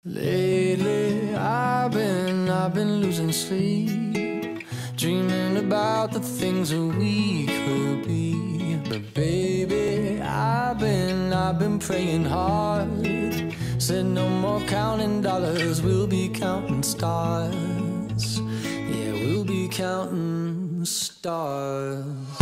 Lately I've been losing sleep, dreaming about the things that we could be. But baby, I've been praying hard. Said no more counting dollars, we'll be counting stars. Yeah, we'll be counting stars.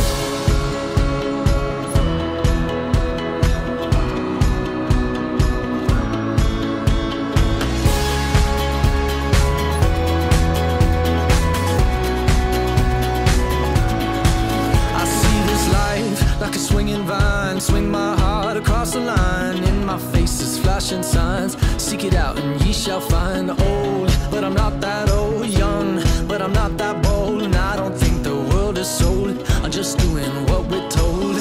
Like a swinging vine, swing my heart across the line. In my face is flashing signs. Seek it out and ye shall find. Old, but I'm not that old. Young, but I'm not that bold. And I don't think the world is sold. I'm just doing what we're told.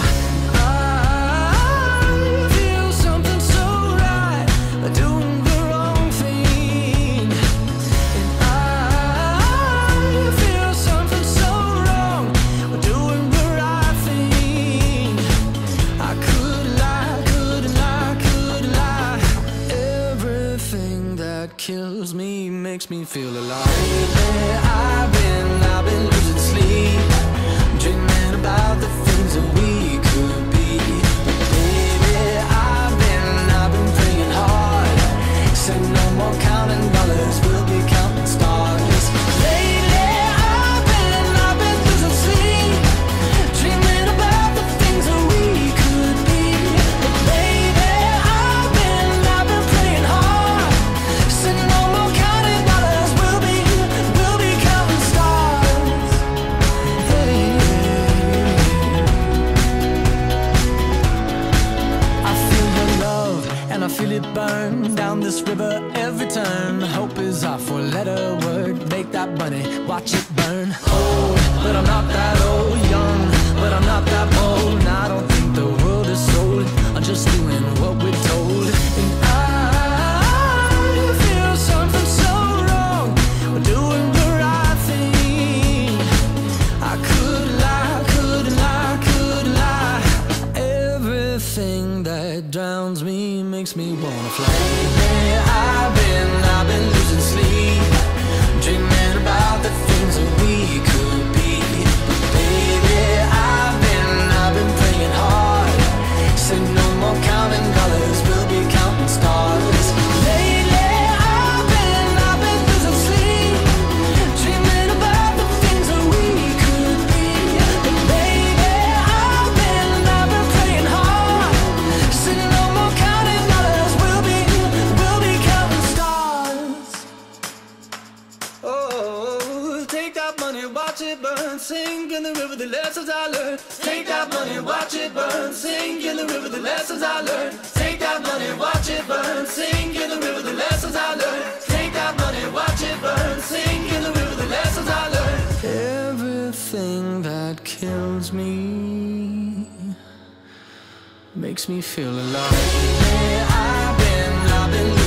I feel something so right, doing the wrong thing. And I feel something so wrong, doing the right thing. I could lie, couldn't lie, could lie. Everything that kills me makes me feel alive. Lately I've been losing sleep, dreaming about the things that we could be. But baby, I've been praying hard. Said no more counting dollars, we'll be counting stars. Lately I've been losing sleep, dreaming about the things that we could be. But baby, I've been praying hard. Said no more counting dollars, we'll be counting stars. Hey. I feel your love and I feel it burn down this river every turn. Hope is our four-letter word. Make that money, watch it burn. Old, but I'm not that old. Young, but I'm not that bold. And I don't think the world is sold. I'm just doing what we're told. And I feel something so wrong, we're doing the right thing. I could lie, couldn't lie, could lie. Everything that drowns me makes me wanna fly. Lately I've been losing sleep, dreaming about the things that we could be. But baby, I've been praying hard. Said no more counting dollars, we'll be counting stars. Lately I've been losing sleep, dreaming about the things that we could be. But baby, I've been praying hard. Said no more counting dollars, we'll be counting stars. Oh, take that money, watch it burn, sink in the river, the lessons I learned. Take that money, watch it burn, sink in the river, the lessons I learned. Take that money, watch it burn, sink in the river, the lessons I learned. Take that money, watch it burn, sink in the river, the lessons I learned. Everything that kills me makes me feel alive. I've been